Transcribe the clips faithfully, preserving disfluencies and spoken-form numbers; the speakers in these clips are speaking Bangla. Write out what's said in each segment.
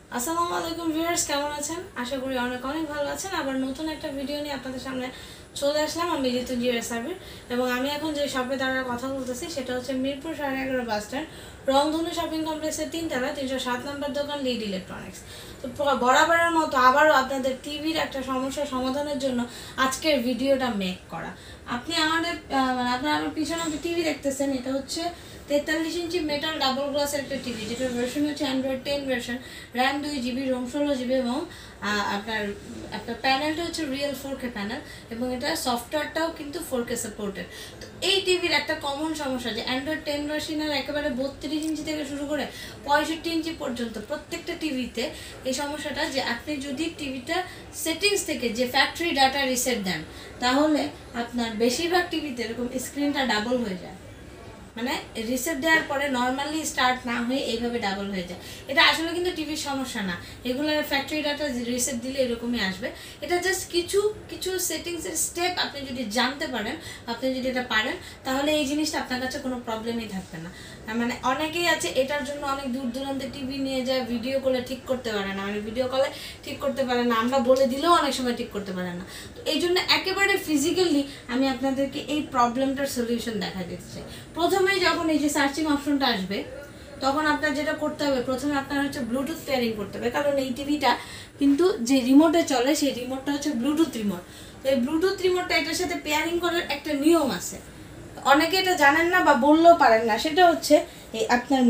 আসসালামু আলাইকুম ভিউয়ার্স, কেমন আছেন? আশা করি অনেক অনেক ভালো আছেন। আবার নতুন একটা ভিডিও নিয়ে আপনাদের সামনে চলে আসলাম। আমি ঋতু জিয়া সাবির এবং আমি এখন যে শপে দাঁড়ার কথা বলতেছি সেটা হচ্ছে মিরপুর সাড়ে এগারো বাস স্ট্যান্ড, রংধনু শপিং কমপ্লেক্সের তিনতলা তিনশো সাত নম্বর দোকান লিড ইলেকট্রনিক্স। তো বরাবরের মতো আবারও আপনাদের টিভির একটা সমস্যার সমাধানের জন্য আজকের ভিডিওটা মেক করা। আপনি আমাদের মানে আপনার আমার পিছনে একটা টিভি দেখতেছেন, এটা হচ্ছে তেতাল্লিশ ইঞ্চি মেটাল ডাবল গ্লাসের একটা টিভি, যেটার ভার্সন হচ্ছে অ্যান্ড্রয়েড টেন ভার্সন, র্যাম দুই জিবি, রোম ষোলো জিবি এবং আপনার আপনার প্যানেলটা হচ্ছে রিয়েল ফোর কে প্যানেল এবং এটা সফটওয়্যারটাও কিন্তু ফোর কে সাপোর্টেড। তো এই টিভির একটা কমন সমস্যা যে অ্যান্ড্রয়েড টেন ভার্সনের একেবারে বত্রিশ ইঞ্চি থেকে শুরু করে পঁয়ষট্টি ইঞ্চি পর্যন্ত প্রত্যেকটা টিভিতে এই সমস্যাটা যে আপনি যদি টিভিটা সেটিংস থেকে যে ফ্যাক্টরি ডাটা রিসেট দেন তাহলে আপনার বেশিরভাগ টিভিতে এরকম স্ক্রিনটা ডাবল হয়ে যায়, মানে রিসেট দেওয়ার পরে নর্মালি স্টার্ট না হয়ে এইভাবে ডাবল হয়ে যায়। এটা আসলে কিন্তু টিভির সমস্যা না, এগুলোর ফ্যাক্টরি ডাটা রিসেট দিলে এরকমই আসবে। এটা জাস্ট কিছু কিছু সেটিংসের স্টেপ আপনি যদি জানতে পারেন, আপনি যদি এটা পারেন তাহলে এই জিনিসটা আপনার কাছে কোনো প্রবলেমই থাকবে না। মানে অনেকেই আছে এটার জন্য অনেক দূর দূরান্তে টিভি নিয়ে যায়, ভিডিও কলে ঠিক করতে পারে না, মানে ভিডিও কলে ঠিক করতে পারে না, আমরা বলে দিলেও অনেক সময় ঠিক করতে পারে না। তো এই জন্য একেবারে ফিজিক্যালি আমি আপনাদেরকে এই প্রবলেমটার সলিউশন দেখা দিতে চাই। প্রথমে যখন এই যে সার্চিং অপশনটা আসবে তখন আপনার যেটা করতে হবে, প্রথমে আপনার হচ্ছে ব্লুটুথ পেয়ারিং করতে হবে, কারণ এই টিভিটা কিন্তু যে রিমোটে চলে সেই রিমোটটা হচ্ছে ব্লুটুথ রিমোট। তো এই ব্লুটুথ রিমোটটা এটার সাথে পেয়ারিং করার একটা নিয়ম আছে, অনেকে এটা জানেন না বা বললেও পারেন না। সেটা হচ্ছে এই আপনার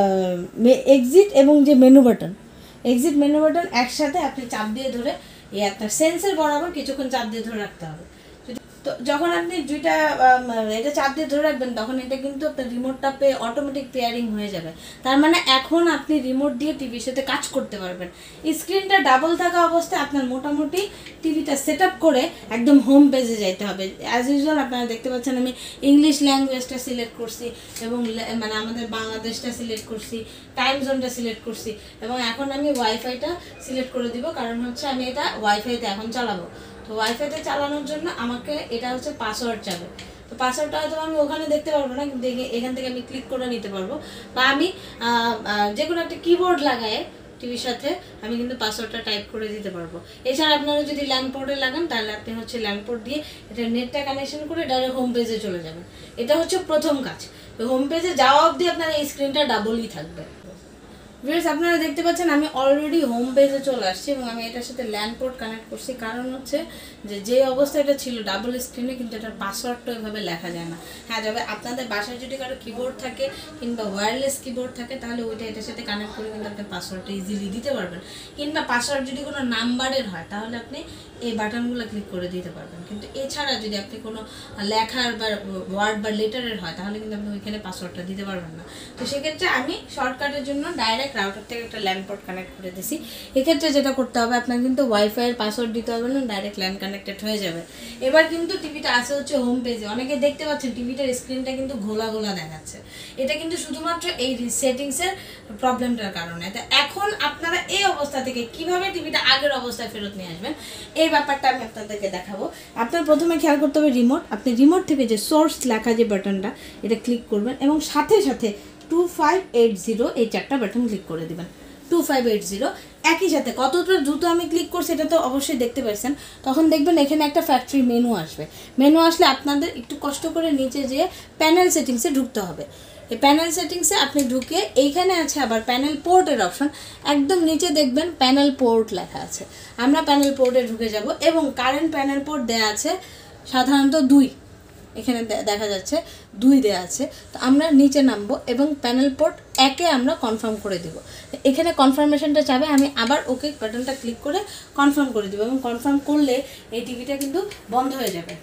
এক্সিট এবং যে menu button, exit menu button একসাথে আপনি চাপ দিয়ে ধরে এই আপনার সেন্সের বরাবর কিছুক্ষণ চাপ দিয়ে ধরে রাখতে হবে। তো যখন আপনি দুইটা এটা চাপ দিয়ে ধরে রাখবেন তখন এটা কিন্তু আপনার রিমোটটা পেয়ে অটোমেটিক পেয়ারিং হয়ে যাবে। তার মানে এখন আপনি রিমোট দিয়ে টিভির সাথে কাজ করতে পারবেন। স্ক্রিনটা ডাবল থাকা অবস্থায় আপনার মোটামুটি টিভিটা সেট আপ করে একদম হোম পেজে যাইতে হবে। অ্যাজ ইউজুয়াল আপনারা দেখতে পাচ্ছেন আমি ইংলিশ ল্যাঙ্গুয়েজটা সিলেক্ট করছি এবং মানে আমাদের বাংলাদেশটা সিলেক্ট করছি, টাইম জোনটা সিলেক্ট করছি এবং এখন আমি ওয়াইফাইটা সিলেক্ট করে দিব, কারণ হচ্ছে আমি এটা ওয়াইফাইতে এখন চালাবো। তো ওয়াইফাইতে চালানোর জন্য আমাকে এটা হচ্ছে পাসওয়ার্ড চাবে। তো পাসওয়ার্ডটা হয়তো আমি ওখানে দেখতে পারবো না, কিন্তু এখান থেকে আমি ক্লিক করে নিতে পারবো, বা আমি যে কোনো একটা কিবোর্ড লাগায় টিভির সাথে আমি কিন্তু পাসওয়ার্ডটা টাইপ করে দিতে পারবো। এছাড়া আপনারা যদি ল্যান্ডপোর্টে লাগান তাহলে আপনি হচ্ছে ল্যান্ডপোর্ট দিয়ে এটা নেটটা কানেকশন করে ডাইরেক্ট হোম পেজে চলে যাবেন। এটা হচ্ছে প্রথম কাজ। তো হোম পেজে যাওয়া অবধি আপনার এই স্ক্রিনটা ডাবলই থাকবে। ভিউয়ার্স, আপনারা দেখতে পাচ্ছেন আমি অলরেডি হোম পেজে চলে আসছি এবং আমি এটার সাথে ল্যান্ড পোর্ট কানেক্ট করছি, কারণ হচ্ছে যে যে অবস্থা এটা ছিল ডাবল স্ক্রিনে কিন্তু এটার পাসওয়ার্ডটা ওইভাবে লেখা যায় না। হ্যাঁ, তবে আপনাদের বাসায় যদি কারো কিবোর্ড থাকে কিংবা ওয়্যারলেস কিবোর্ড থাকে তাহলে ওইটা এটার সাথে কানেক্ট করে কিন্তু আপনি পাসওয়ার্ডটা ইজিলি দিতে পারবেন, কিংবা পাসওয়ার্ড যদি কোনো নাম্বারের হয় তাহলে আপনি এই বাটনগুলো ক্লিক করে দিতে পারবেন। কিন্তু এছাড়া যদি আপনি কোনো লেখার বা ওয়ার্ড বা লেটারের হয় তাহলে কিন্তু আপনি ওইখানে পাসওয়ার্ডটা দিতে পারবেন না। তো সেক্ষেত্রে আমি শর্টকাটের জন্য ডাইরেক্ট রাউটার থেকে একটা ল্যান্ড পোর্ট কানেক্ট করে দিছি। এক্ষেত্রে যেটা করতে হবে, আপনার কিন্তু ওয়াইফাইয়ের পাসওয়ার্ড দিতে হবে না, ডাইরেক্ট ল্যান্ড কানেক্টেড হয়ে যাবে। এবার কিন্তু টিভিটা আসে হচ্ছে হোম পেজে। অনেকে দেখতে পাচ্ছেন টিভিটার স্ক্রিনটা কিন্তু ঘোলা ঘোলা দেখাচ্ছে, এটা কিন্তু শুধুমাত্র এই সেটিংসের প্রবলেমটার কারণে। তো এখন আপনারা এই অবস্থা থেকে কিভাবে টিভিটা আগের অবস্থায় ফেরত নিয়ে আসবেন এই ব্যাপারটা আমি আপনাদেরকে দেখাবো। আপনার প্রথমে খেয়াল করতে হবে রিমোট, আপনি রিমোট থেকে যে সোর্স লেখা যে বাটনটা এটা ক্লিক করবেন এবং সাথে সাথে টু ফাইভ এইট জিরো এই চারটা বাটন ক্লিক করে দেবেন। টু ফাইভ এইট জিরো একই সাথে কতটা দ্রুত আমি ক্লিক করছি এটা তো অবশ্যই দেখতে পাচ্ছেন। তখন দেখবেন এখানে একটা ফ্যাক্টরি মেনু আসবে। মেনু আসলে আপনাদের একটু কষ্ট করে নিচে যেয়ে প্যানেল সেটিংসে ঢুকতে হবে। এই প্যানেল সেটিংসে আপনি ঢুকে এইখানে আছে আবার প্যানেল পোর্টের অপশন, একদম নিচে দেখবেন প্যানেল পোর্ট লেখা আছে। আমরা প্যানেল পোর্টে ঢুকে যাব এবং কারেন্ট প্যানেল পোর্ট দেওয়া আছে সাধারণত দুই, এখানে দেখা যাচ্ছে দুই দেওয়া আছে। তো আমরা নিচে নামবো এবং প্যানেল পোর্ট একে আমরা কনফার্ম করে দেব। এখানে কনফার্মেশনটা চাবে, আমি আবার ওকে বাটনটা ক্লিক করে কনফার্ম করে দেবো এবং কনফার্ম করলে এই টিভিটা কিন্তু বন্ধ হয়ে যাবে।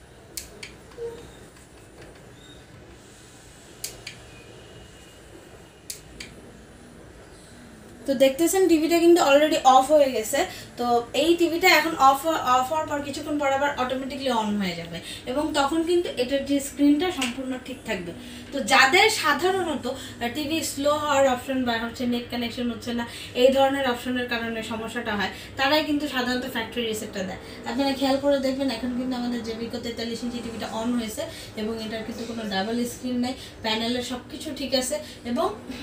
তো দেখতেছেন টিভিটা কিন্তু অলরেডি অফ হয়ে গেছে। তো এই টিভিটা এখন অফ অফ হওয়ার পর কিছুক্ষণ পর আবার অটোমেটিকলি অন হয়ে যাবে এবং তখন কিন্তু এটার যে স্ক্রিনটা সম্পূর্ণ ঠিক থাকবে। তো যাদের সাধারণত টিভি স্লো হওয়ার অপশন বা হচ্ছে নেট কানেকশন হচ্ছে না এই ধরনের অপশনের কারণে সমস্যাটা হয়, তারাই কিন্তু সাধারণত ফ্যাক্টরি রিসেটটা দেয়। আপনারা খেয়াল করে দেখবেন এখন কিন্তু আমাদের জেভিকো তেতাল্লিশ ইঞ্চি টিভিটা অন হয়েছে এবং এটার কিন্তু কোনো ডাবল স্ক্রিন নেই, প্যানেলের সব কিছু ঠিক আছে এবং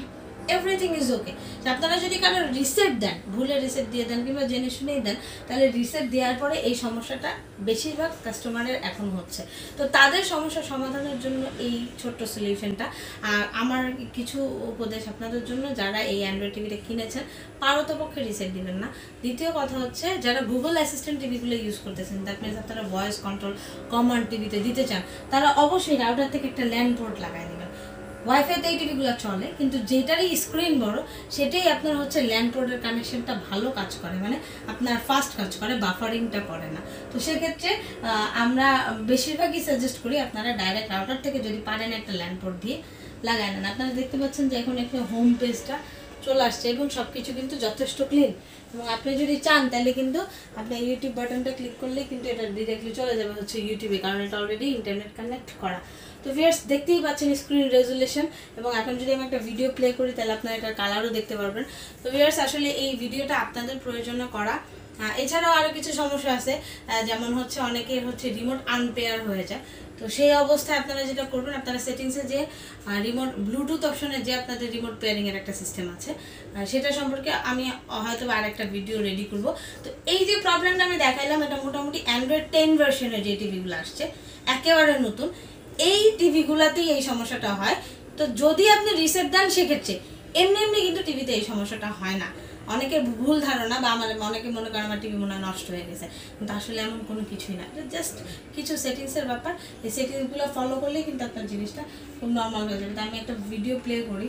এভরিথিং ইজ ওকে। আপনারা যদি কারো রিসেট দেন, ভুলে রিসেট দিয়ে দেন কিংবা জেনে শুনেই দেন, তাহলে রিসেট দেওয়ার পরে এই সমস্যাটা বেশিরভাগ কাস্টমারের এখন হচ্ছে। তো তাদের সমস্যা সমাধানের জন্য এই ছোট্ট সলিউশনটা। আর আমার কিছু উপদেশ আপনাদের জন্য, যারা এই অ্যান্ড্রয়েড টিভিটা কিনেছেন পারতপক্ষে রিসেট দিবেন না। দ্বিতীয় কথা হচ্ছে, যারা গুগল অ্যাসিস্ট্যান্ট টিভিগুলো ইউজ করতেছেন, দ্যাট মিনস আপনারা ভয়েস কন্ট্রোল কমান্ড টিভিতে দিতে চান, তারা অবশ্যই রাউটার থেকে একটা ল্যান্ড পোর্ট লাগাই দেবেন। ওয়াইফাইতে এই টিভিগুলো চলে, কিন্তু যেটারই স্ক্রিন বড় সেটাই আপনার হচ্ছে ল্যান্ড পোর্টের কানেকশনটা ভালো কাজ করে, মানে আপনার ফাস্ট কাজ করে, বাফারিংটা করে না। তো সেক্ষেত্রে আমরা বেশিরভাগই সাজেস্ট করি আপনারা ডাইরেক্ট রাউটার থেকে যদি পারেন একটা ল্যান্ড পোর্ট দিয়ে লাগাই নেন। আপনারা দেখতে পাচ্ছেন যে এখন একটা হোম পেজটা চলে আসছে এবং সব কিছু কিন্তু যথেষ্ট ক্লিন। এবং আপনি যদি চান তাহলে কিন্তু আপনি ইউটিউব বাটনটা ক্লিক করলেই কিন্তু এটা ডিরেক্টলি চলে যাবে হচ্ছে ইউটিউবে, কারণ এটা অলরেডি ইন্টারনেট কানেক্ট করা। তো ভিউয়ার্স দেখতেই পাচ্ছেন স্ক্রিন রেজুলেশন, এবং এখন যদি আমি একটা ভিডিও প্লে করি তাহলে আপনারা এটার কালারও দেখতে পারবেন। তো ভিউয়ার্স আসলে এই ভিডিওটা আপনাদের প্রয়োজনে করা। এছাড়াও আরও কিছু সমস্যা আছে, যেমন হচ্ছে অনেকের হচ্ছে রিমোট আনপেয়ার হয়ে যায়। তো সেই অবস্থায় আপনারা যেটা করবেন, আপনারা সেটিংসে যে রিমোট ব্লুটুথ অপশনে যে আপনাদের রিমোট পেয়ারিংয়ের একটা সিস্টেম আছে, সেটা সম্পর্কে আমি হয়তো আর একটা ভিডিও রেডি করব। তো এই যে প্রবলেমটা আমি দেখাইলাম, এটা মোটামুটি অ্যান্ড্রয়েড টেন ভার্সনের যে টিভিগুলো আসছে একেবারে নতুন, এই টিভিগুলোতেই এই সমস্যাটা হয়। তো যদি আপনি রিসেট দেন সেক্ষেত্রে এমনি এমনি কিন্তু টিভিতে এই সমস্যাটা হয় না। অনেকের ভুল ধারণা, বা আমার অনেকে মনে করেন আমার টিভি মনে হয় নষ্ট হয়ে গেছে, কিন্তু আসলে এমন কোনো কিছুই না। জাস্ট কিছু সেটিংসের ব্যাপার, এই সেটিংসগুলো ফলো করলেই কিন্তু আপনার জিনিসটা খুব নর্মাল হয়ে যাবে। তো আমি একটা ভিডিও প্লে করি।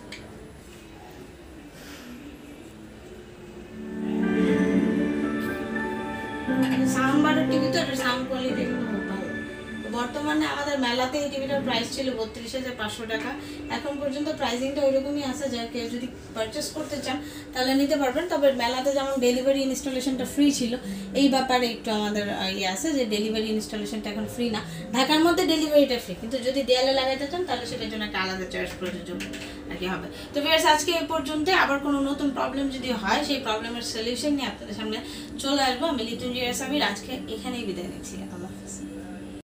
সাউন্ড বারের টিভি তো এটা সাউন্ড কোয়ালিটি কিন্তু খুব ভালো। বর্তমানে আমাদের মেলাতে এই টিভিটার প্রাইস ছিল বত্রিশ হাজার পাঁচশো টাকা। এখন পর্যন্ত প্রাইসিংটা ওইরকমই আছে, যা কেউ যদি পারচেস করতে চান তাহলে নিতে পারবেন। তবে মেলাতে যেমন ডেলিভারি ইনস্টলেশনটা ফ্রি ছিল, এই ব্যাপারে একটু আমাদের ইয়ে আছে যে ডেলিভারি ইনস্টলেশনটা এখন ফ্রি না। ঢাকার মধ্যে ডেলিভারিটা ফ্রি, কিন্তু যদি দেয়ালে লাগাইতে চান তাহলে সেটার জন্য একটা আলাদা চার্জ প্রযোজ্য আর কি হবে। তো ভিউয়ার্স আজকে এই পর্যন্ত। আবার কোনো নতুন প্রবলেম যদি হয়, সেই প্রবলেমের সলিউশন নিয়ে আপনাদের সামনে চলে আসবো। আমি লিটন জিয়ার সামির আজকে এখানেই বিদায় নিচ্ছি। আল্লাহ হাফেজ।